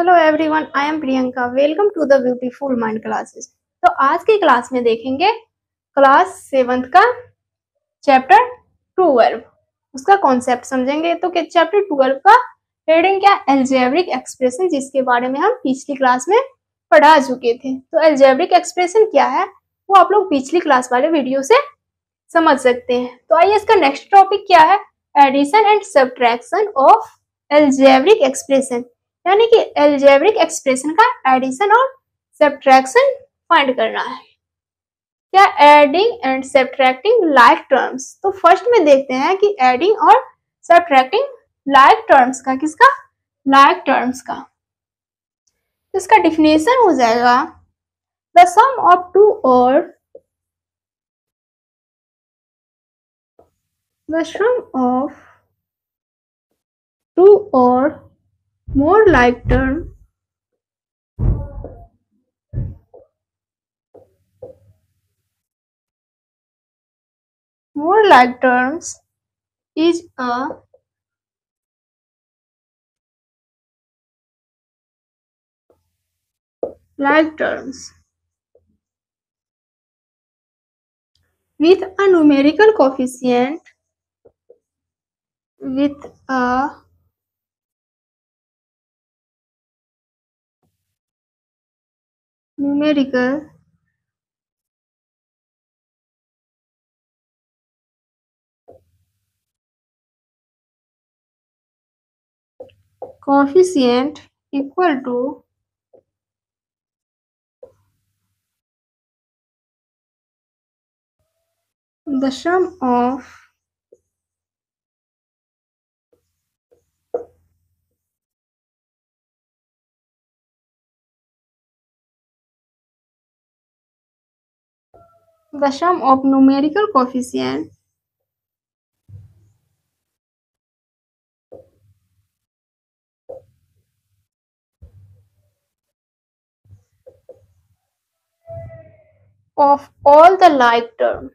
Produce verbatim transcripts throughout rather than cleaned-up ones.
Hello everyone, I am Priyanka. Welcome to the beautiful mind classes. तो आज की class में देखेंगे क्लास सेवंथ का चैप्टर ट्वेल्व, उसका कॉन्सेप्ट समझेंगे। तो चैप्टर ट्वेल्व का हेडिंग क्या? अलजेब्रिक एक्सप्रेशन, जिसके बारे में हम पिछली क्लास में पढ़ा चुके थे। तो अलजेब्रिक एक्सप्रेशन क्या है वो आप लोग पिछली क्लास वाले वीडियो से समझ सकते हैं। तो आइए, इसका नेक्स्ट टॉपिक क्या है? Addition and subtraction of algebraic expression, यानी कि अलजेब्रिक एक्सप्रेशन का एडिशन और सब्ट्रैक्शन फाइंड करना है। क्या? Adding and subtracting like terms. तो फर्स्ट में देखते हैं कि एडिंग और सब्ट्रैक्टिंग लाइक टर्म्स का, किसका? लाइक टर्म्स का। इसका डिफिनेशन हो जाएगा the sum of two or the sum of two or more like term more like terms is a like terms with a numerical coefficient with a numerical coefficient equal to the sum of the sum of numerical coefficient of all the like term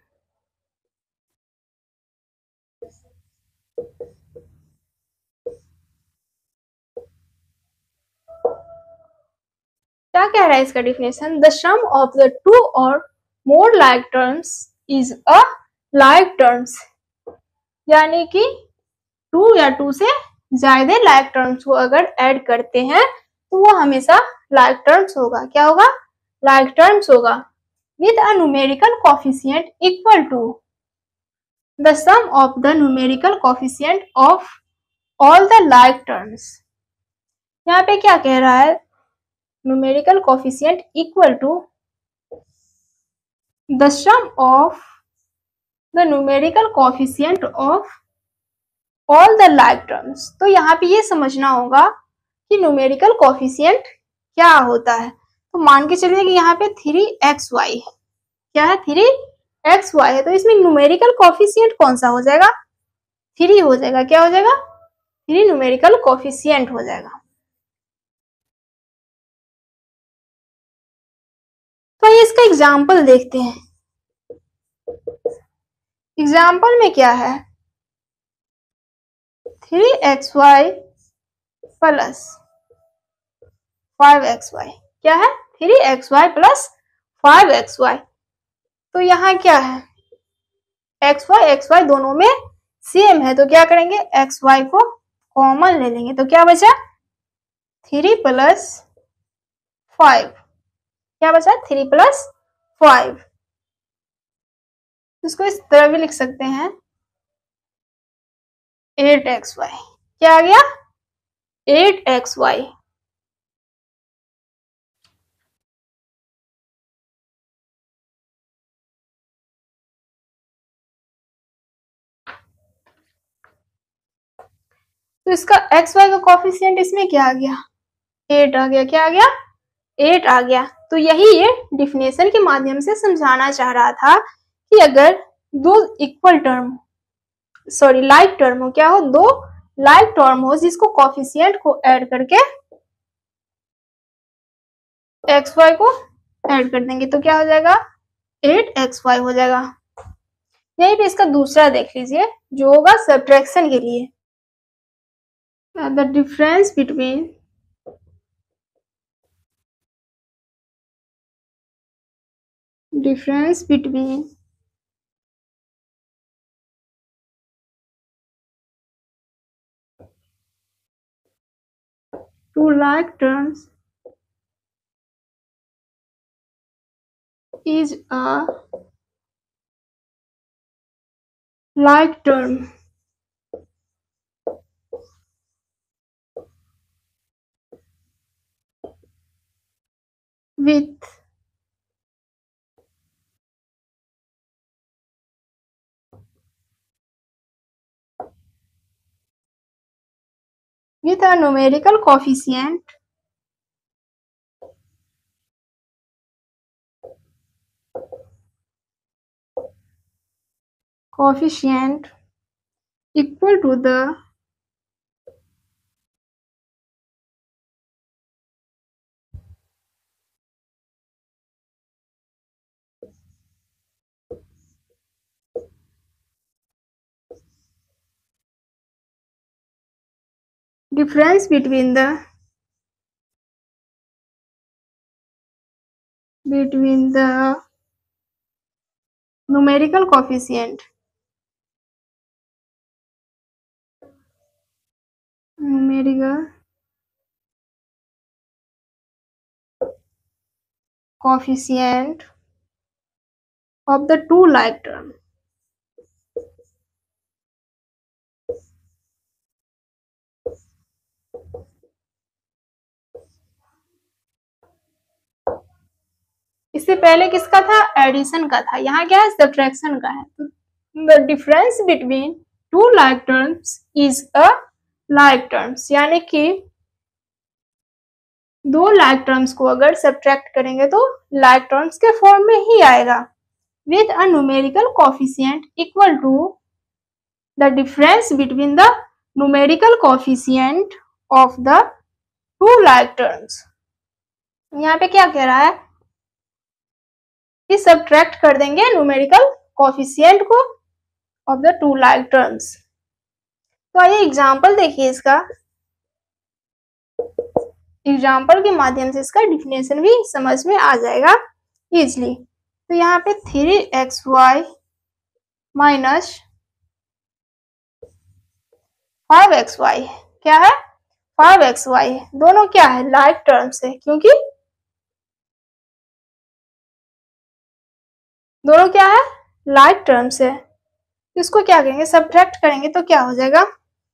क्या कह रहा है इसका definition? The sum of the two or more like terms is a like terms, यानी कि to या to से ज्यादा लाइक टर्म्स को अगर ऐड करते हैं तो वो हमेशा लाइक टर्म्स होगा। क्या होगा? लाइक टर्म्स होगा। With a numerical coefficient equal to the sum of the numerical coefficient of all the like terms. यहाँ पे क्या कह रहा है? Numerical coefficient equal to the sum of the numerical coefficient of all the like terms. तो यहाँ पे ये समझना होगा कि न्यूमेरिकल कोफिशिएंट क्या होता है। तो मान के चलिए कि यहाँ पे थ्री एक्स वाई है। क्या है? थ्री एक्स वाई है। तो इसमें न्यूमेरिकल कोफिशिएंट कौन सा हो जाएगा? थ्री हो जाएगा। क्या हो जाएगा? थ्री न्यूमेरिकल कोफिशिएंट हो जाएगा। तो ये इसका एग्जाम्पल देखते हैं। एग्जाम्पल में क्या है? Three x Y plus five x Y. क्या है? Three x Y plus five x Y. तो यहाँ क्या है? एक्स वाई एक्स वाई दोनों में सेम है, तो क्या करेंगे? एक्स वाई को कॉमन ले लेंगे। तो क्या बचा? Three plus five. क्या बचा? Three plus five. इसको इस तरह भी लिख सकते हैं, एट एक्स वाई। क्या आ गया? Eight x Y. तो इसका एक्स वाई का कोफिशिएंट इसमें क्या आ गया? एट आ गया। क्या आ गया? एट आ गया। तो यही ये डिफिनेशन के माध्यम से समझाना चाह रहा था कि अगर दो equal term, sorry like term हो, क्या हो? दो लाइक टर्म हो जिसको कोफिशिएंट को ऐड करके एक्स वाई को ऐड कर देंगे तो क्या हो जाएगा? एट एक्स वाई हो जाएगा। यहीं पे इसका दूसरा देख लीजिए जो होगा सब्ट्रैक्शन के लिए। The difference between difference between two like terms is a like term with with a numerical coefficient coefficient equal to the difference between the between the numerical coefficient numerical coefficient of the two like term इससे पहले किसका था, addition का था, यहाँ क्या है, subtraction का है। तो the difference between two like terms is a like terms, यानी कि दो लाइक टर्म्स को अगर सब्ट्रैक्ट करेंगे तो लाइक टर्म्स के फॉर्म में ही आएगा। With a numerical coefficient equal to the difference between the numerical coefficient of the two like terms. यहाँ पे क्या कह रहा है कि सब्ट्रैक्ट कर देंगे न्यूमेरिकल कोफिशिएंट को of the two like terms. तो आइए एग्जांपल देखिए इसका, एग्जाम्पल के माध्यम से इसका डिफिनेशन भी समझ में आ जाएगा इजली। तो यहाँ पे three x y minus five x Y क्या है, फाइव एक्स वाई दोनों क्या है, लाइक टर्म्स है, क्योंकि दोनों क्या है, लाइक टर्म्स है। इसको क्या करेंगे, सब्ट्रैक्ट करेंगे तो क्या हो जाएगा,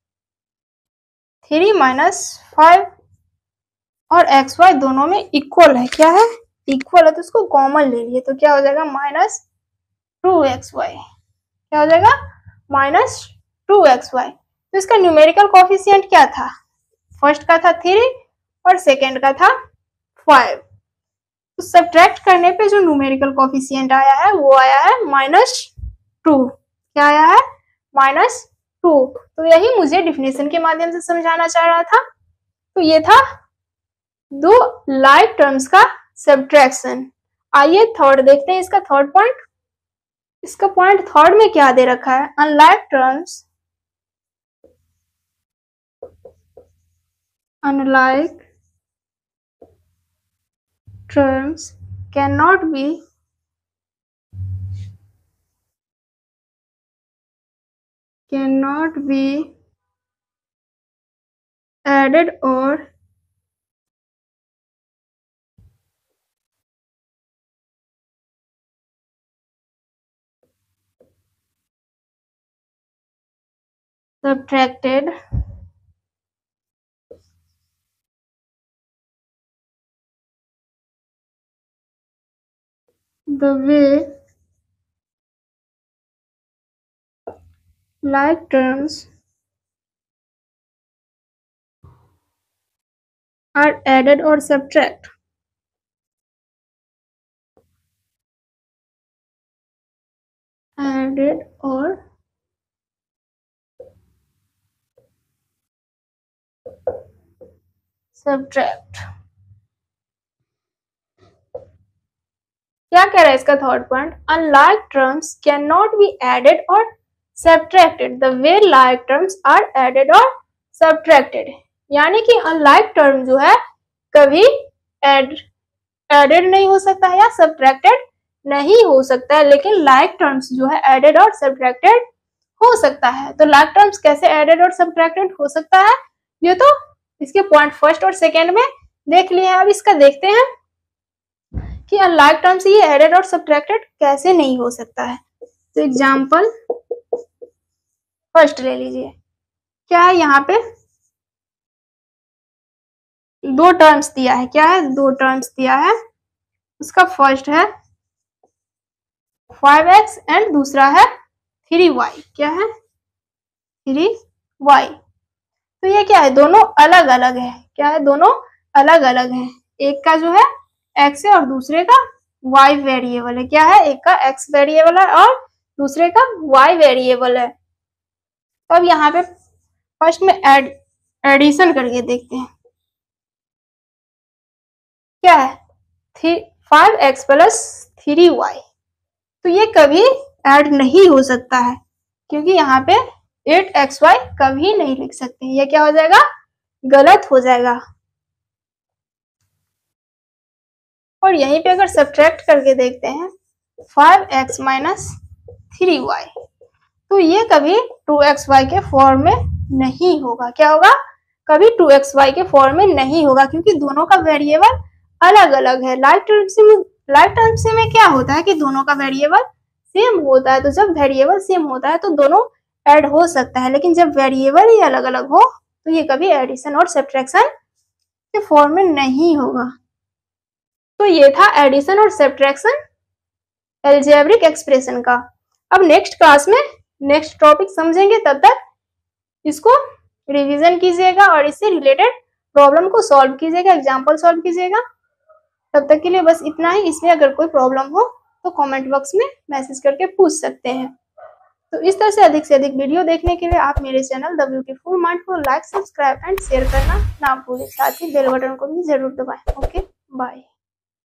थ्री माइनस फाइव और एक्स वाई दोनों में इक्वल है, क्या है, इक्वल है, तो इसको कॉमन ले लिए तो क्या हो जाएगा, माइनस टू एक्स वाई, क्या हो जाएगा, माइनस टू एक्स वाई। तो इसका न्यूमेरिकल कोफिशिएंट क्या था, फर्स्ट का था थ्री और सेकेंड का था फाइव। तो सब्ट्रैक्ट करने पे जो न्यूमेरिकल कोफिशिएंट आया है वो आया है माइनस टू, क्या आया है, माइनस टू। तो यही मुझे डिफिनेशन के माध्यम से समझाना चाह रहा था। तो ये था दो लाइक टर्म्स का सब्ट्रैक्शन। आइए थर्ड देखते हैं, इसका थर्ड पॉइंट। इसका पॉइंट थर्ड में क्या दे रखा है, unlike terms unlike terms cannot be cannot be added or subtracted the way like terms are added or subtract added or subtract। क्या कह रहा है इसका third point, unlike terms can not be added और subtracted the way like terms are added और subtracted. यानी कि unlike term जो है कभी एड एडेड नहीं हो सकता है या सब्ट्रैक्टेड नहीं हो सकता है, लेकिन लाइक टर्म्स जो है एडेड और सब्ट्रैक्टेड हो सकता है। तो लाइक टर्म्स कैसे एडेड और सब्ट्रैक्टेड हो सकता है, ये तो इसके पॉइंट फर्स्ट और सेकेंड में देख लिए हैं। अब इसका देखते हैं कि अनलाइक टर्म से ये एडेड और सब्ट्रैक्टेड कैसे नहीं हो सकता है। तो एग्जांपल फर्स्ट ले लीजिए, क्या है यहाँ पे दो टर्म्स दिया है, क्या है दो टर्म्स दिया है। उसका फर्स्ट है फाइव एक्स एंड दूसरा है थ्री वाई, क्या है थ्री वाई। तो ये क्या है, दोनों अलग अलग है, क्या है दोनों अलग अलग है। एक का जो है x है और दूसरे का y वेरिएबल है, क्या है एक का x वेरिएबल है और दूसरे का y वेरिएबल है। तो अब यहाँ पे फर्स्ट में एड एडिशन करके देखते हैं, क्या है three five x plus three y. तो ये कभी ऐड नहीं हो सकता है, क्योंकि यहाँ पे एट एक्स वाई कभी नहीं लिख सकते, ये क्या हो जाएगा गलत हो जाएगा। और यहीं पे अगर सब्ट्रैक्ट करके देखते हैं five x minus three y, तो ये कभी टू एक्स वाई के फॉर्म में नहीं होगा, क्या होगा कभी टू एक्स वाई के फॉर्म में नहीं होगा, क्योंकि दोनों का वेरिएबल अलग अलग है। लाइक टर्म्स में लाइक टर्म्स में क्या होता है कि दोनों का वेरिएबल सेम होता है, तो जब वेरिएबल सेम होता है तो दोनों ऐड हो सकता है, लेकिन जब वेरिएबल ही अलग अलग हो तो ये कभी एडिशन और सब्ट्रैक्शन के फॉर्म में नहीं होगा। तो ये था एडिशन और सब्ट्रैक्शन अलजेब्रिक एक्सप्रेशन का। अब नेक्स्ट क्लास में नेक्स्ट टॉपिक समझेंगे, तब तक इसको रिवीजन कीजिएगा और इससे रिलेटेड प्रॉब्लम को सॉल्व कीजिएगा, एग्जाम्पल सॉल्व कीजिएगा। तब तक के लिए बस इतना ही। इसमें अगर कोई प्रॉब्लम हो तो कमेंट बॉक्स में मैसेज करके पूछ सकते हैं। तो इस तरह से अधिक से अधिक वीडियो देखने के लिए आप मेरे चैनल द ब्यूटीफुल माइंड को लाइक सब्सक्राइब एंड शेयर करना ना भूलें, साथ ही बेल बटन को भी जरूर दबाएं। Okay bye.